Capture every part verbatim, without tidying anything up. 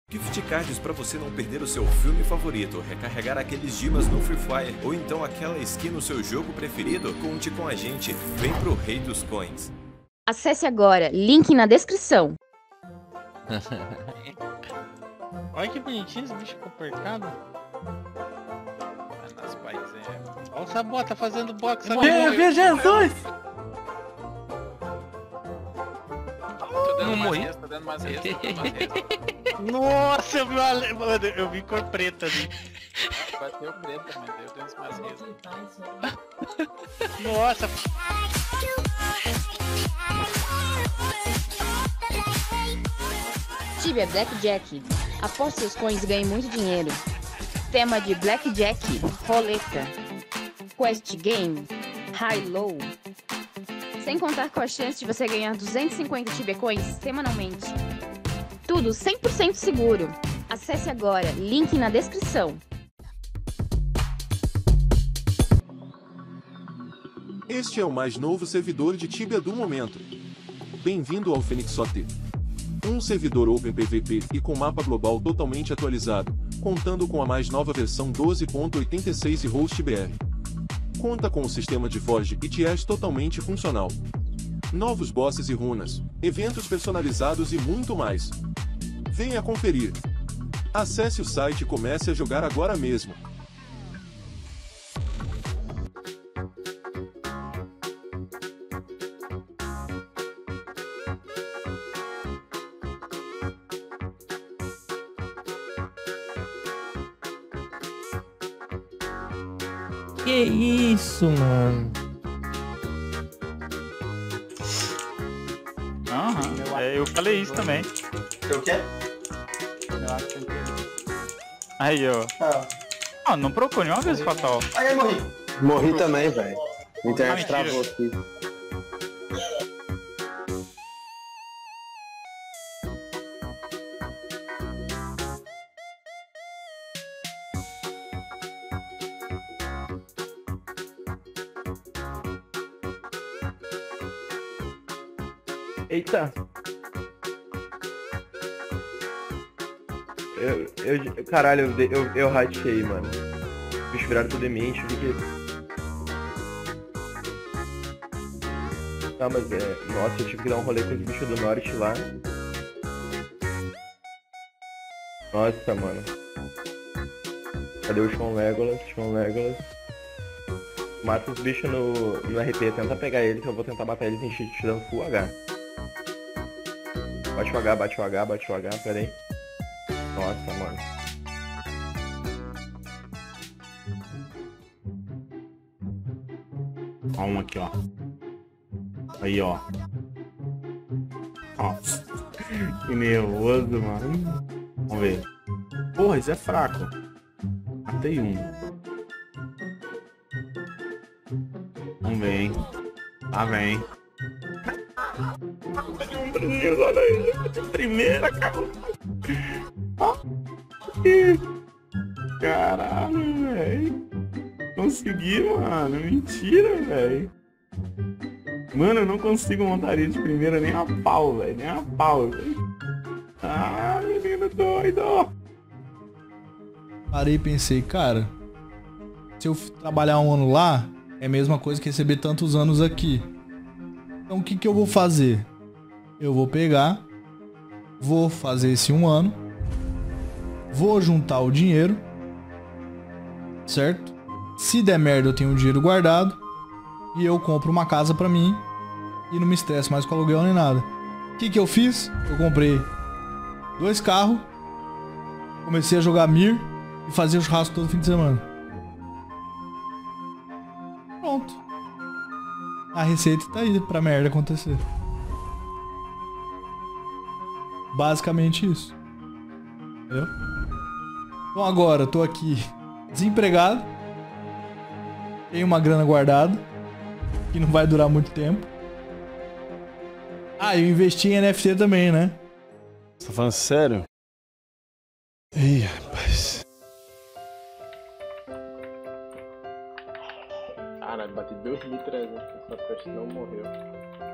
Gift cards para você não perder o seu filme favorito, recarregar aqueles dimas no Free Fire ou então aquela skin no seu jogo preferido? Conte com a gente, vem pro Rei dos Coins. Acesse agora, link na descrição. Olha que bonitinho esse bicho comportado. Nas paizinhas. Olha o Sabó, tá fazendo boxe agora. Vê Jesus! Tô dando Não umas morri. restas, tô dando umas restas, tô dando umas restas. Nossa, eu vi uma... Mano, eu vi cor preta ali. Bateu preta, mas eu dei umas restas. Nossa. Tibia Blackjack. Aposte seus coins e ganhe muito dinheiro. Tema de Blackjack, roleta, Quest Game, High Low. Sem contar com a chance de você ganhar duzentos e cinquenta Tibia Coins semanalmente. Tudo cem por cento seguro. Acesse agora, link na descrição. Este é o mais novo servidor de Tibia do momento. Bem-vindo ao Fenixote. Um servidor Open P V P e com mapa global totalmente atualizado, contando com a mais nova versão doze ponto oitenta e seis e host B R. Conta com o sistema de Forge e T S totalmente funcional. Novos bosses e runas, eventos personalizados e muito mais. Venha conferir. Acesse o site e comece a jogar agora mesmo. Que isso, mano? Aham, é, eu falei isso também. Eu quê? Aí, ó. Ah, Ah, não procurou nenhuma vez fatal. aí eu morri. Morri também, velho. A Ah, internet mentira. travou aqui. Eita. Eu, eu, caralho, eu, dei- eu, eu ratei, mano. Bicho viraram pro demente, vi que... Tá, mas é... Nossa, eu tive que dar um rolê com os bichos do norte lá. Nossa, mano. Cadê o Sean Legolas? Sean Legolas. Mata os bichos no, no R P, tenta pegar eles, que eu vou tentar matar eles em cheat, te dando full H. Bate o H, bate o H, bate o H, pera aí. Nossa, mano. Ó um aqui, ó. Aí, ó. Nossa. Que nervoso, mano. Vamos ver. Porra, isso é fraco. Matei um. Vamos ver, hein. Lá vem. Olha aí. De primeira, cara. Ó. Ih. Caralho, velho. Consegui, mano. Mentira, velho. Mano, eu não consigo montar isso de primeira nem a pau, velho. Nem a pau, velho. Ah, menino doido. Parei e pensei, cara, se eu trabalhar um ano lá, é a mesma coisa que receber tantos anos aqui. Então o que que eu vou fazer? Eu vou pegar, vou fazer esse um ano, vou juntar o dinheiro, certo? Se der merda eu tenho o dinheiro guardado e eu compro uma casa pra mim e não me estresso mais com aluguel nem nada. O que que eu fiz? Eu comprei dois carros, comecei a jogar Mir e fazer o churrasco todo fim de semana. Pronto. A receita tá aí pra merda acontecer. Basicamente isso. Entendeu? Então agora, tô aqui desempregado. Tenho uma grana guardada, que não vai durar muito tempo. Ah, eu investi em N F T também, né? Você tá falando sério? Ih, rapaz. Caralho, bati dois mil e trezentos, essa peste não morreu.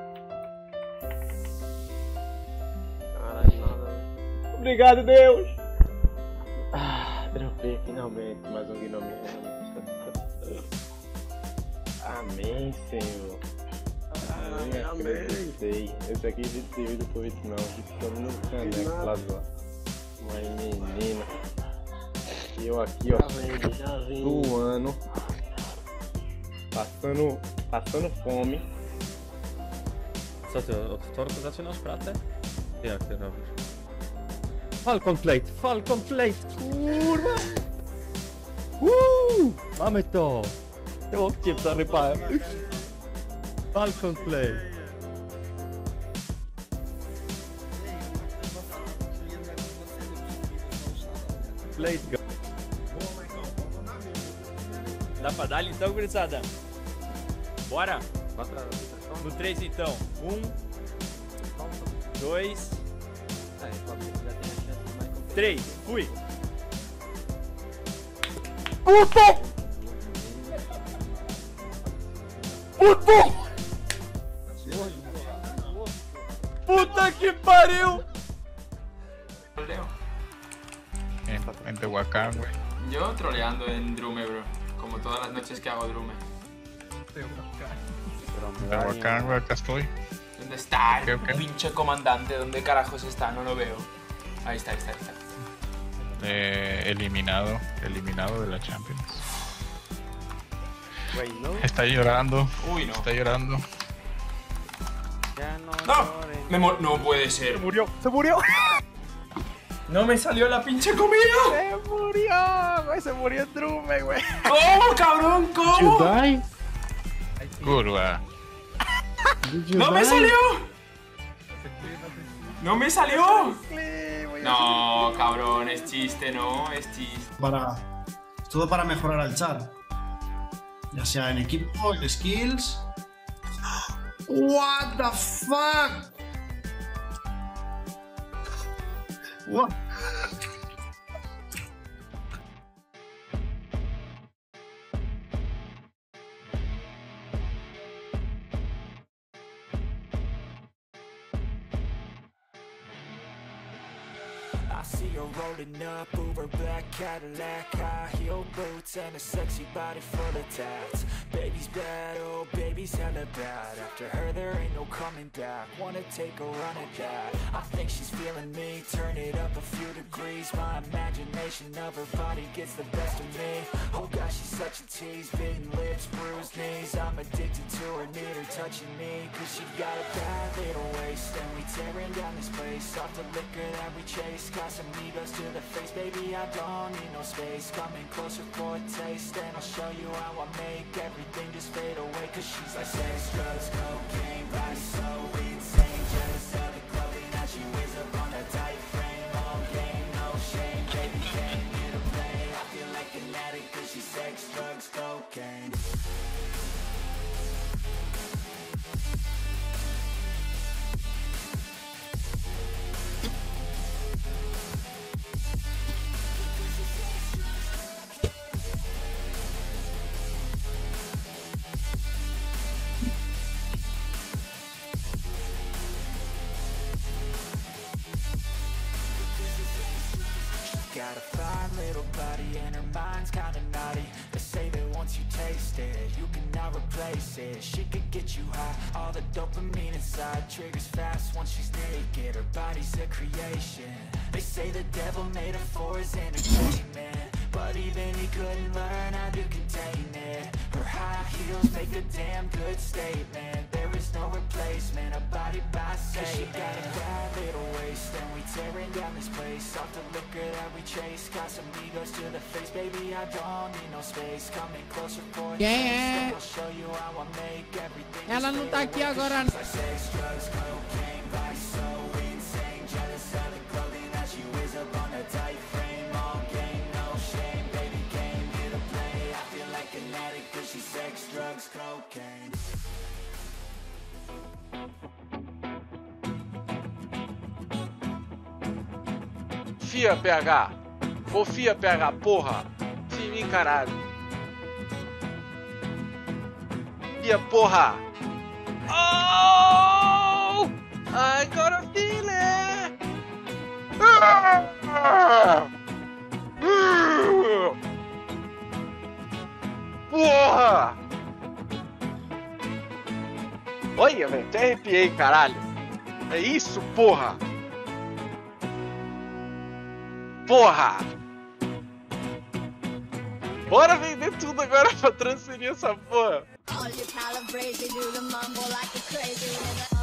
Caralho, nada, velho. Obrigado, Deus. Trampei finalmente, mais um gnominho. Amém, Senhor. Amém, acreditei. Esse aqui de servido por isso não. Estamos no caneco lá do lado. Mas menina. E eu aqui, ó, suando. Passando, passando fome. Co to zaczynasz pracę? Jak ty robisz? Falcon Plate! Falcon Plate! Kurwa! Uuu! Mamy to! Łokcie zarypałem. Falcon Plate! Plate go! Dá pra dar então, gurizada? Bora? No três então. Um, dois, três. Fui! Puta! Puta! Puta que pariu! En Tehuacán, güey. Yo troleando en Drume, bro. Como todas las noches que hago Drume. Tehuacán, güey, acá estoy. ¿Dónde está el ¿Qué, qué? pinche comandante? ¿Dónde carajos está? No lo veo. Ahí está, ahí está, ahí está. Eh, eliminado, eliminado de la Champions. Güey, no. Está llorando. Uy, no. Está llorando. Ya no. ¡No! Me mo- no puede ser. Se murió, se murió. No me salió la pinche comida. Se murió, güey, se murió el Drume, güey. ¿Cómo, cabrón? ¿Cómo? Curva. ¡No me salió! ¡No me salió! No, cabrón, es chiste, ¿no? Es chiste. Para, todo para mejorar al chat. Ya sea en equipo, en skills. What the fuck? What? I see her rolling up, Uber black Cadillac, high heel boots and a sexy body full of tats. Baby's bad, oh baby's hella bad. After her there ain't no coming back. Wanna take a run at that? I think she's feeling me. Turn it up a few degrees. My imagination of her body gets the best of me. Oh gosh, she's such a tease. Bitten lips, bruised knees. I'm addicted to her, need her touching me. Cause she got a bad little waist, and we tearing down this place. Off the liquor that we chase. Got some egos to the face, baby, I don't need no space. Coming closer for a taste, and I'll show you how I make everything just fade away. Cause she's like sex, drugs, cocaine, body so insane. Jealous of the clothing that she wears up on a tight frame. All game, no shame, baby, came here to play. I feel like an addict cause she's sex, drugs, cocaine. Got a fine little body and her mind's kinda naughty. They say that once you taste it, you cannot replace it. She could get you high, all the dopamine inside triggers fast once she's naked. Her body's a creation. They say the devil made her for his entertainment, but even he couldn't learn how to contain it. Her high heels make a damn good statement. There is no replacement, a body by Satan. She got a bad little waist, and we tearing down this place. Off the liquor that we chase. Got some egos to the face, baby, I don't need no space. Coming closer for a Yeah. taste, and I'll show you how I make everything Ela just não fade tá aqui away. agora. Cause she's like sex, drugs, cocaine, body so insane. Jealous of the clothing that she wears up on a tight frame. All game, no shame, baby came here to play. I feel like an addict cause she's sex, drugs, cocaine. Fia, P H. Confia, P H, porra. Se em mim, caralho. Fia, porra. Oh! I got a feeling. Ah! arrepia, velho. Até arrepiei, caralho. É isso, porra. Porra. Bora vender tudo agora pra transferir essa porra.